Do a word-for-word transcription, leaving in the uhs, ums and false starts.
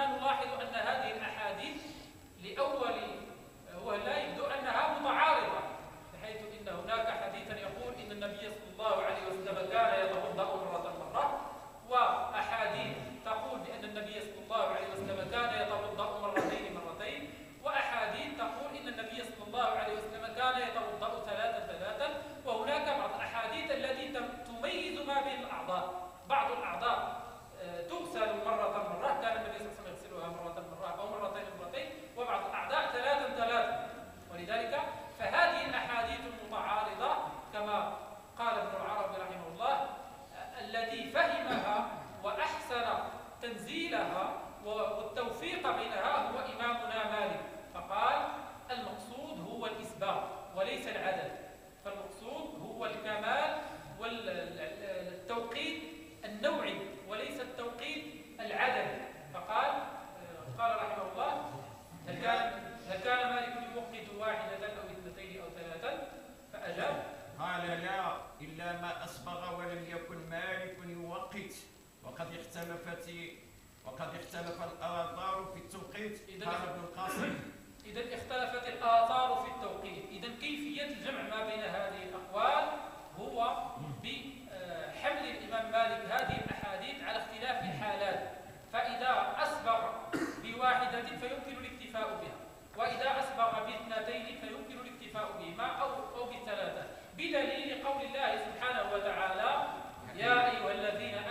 هنا نلاحظ أن هذه الأحاديث لأول هو لا يبدو أنها متعارضة، بحيث إن هناك حديثا يقول إن النبي صلى الله عليه وسلم كان يتوضأ مرة مرة، وأحاديث تقول بأن النبي صلى الله عليه وسلم كان يتوضأ مرتين مرتين، وأحاديث تقول إن النبي صلى الله عليه وسلم كان يتوضأ ثلاثا ثلاثا. وهناك بعض الأحاديث التي تميز ما بين الأعضاء، بعض الأعضاء تغسل مرة مرة، كان النبي صلى الله عليه وسلم يغسلها مرة مرة أو مرتين مرتين، وبعض الأعضاء ثلاثا ثلاثا. ولذلك فهذه الأحاديث المتعارضة كما قال ابن العربي رحمه الله الذي فهمها وأحسن تنزيلها والتوفيق بينها هو إمامنا مالك، فقال المقصود هو الإسباغ وليس العدد، فالمقصود هو الكمال والتوقيت النوعي وليس التوقيت العددي. فقال قال رحمه الله هل كان هل كان مالك يوقت واحدة أو اثنتين أو ثلاثا؟ فأجاب قال لا إلا ما أسبغ ولم يكن مالك يوقت، وقد اختلفت وقد اختلف الآثار في التوقيت. قال ابن القاسم إذا اختلفت الآثار في التوقيت، إذا كيفية الجمع ما بين هذه الأقوال هو بحمل الإمام مالك هذه الأحاديث على اختلاف الحالات، فإذا أسبغ بواحدة فيمكن الاكتفاء بها، وإذا أسبغ باثنتين فيمكن الاكتفاء بهما أو أو بثلاثة، بدليل قول الله سبحانه وتعالى يا أيها الذين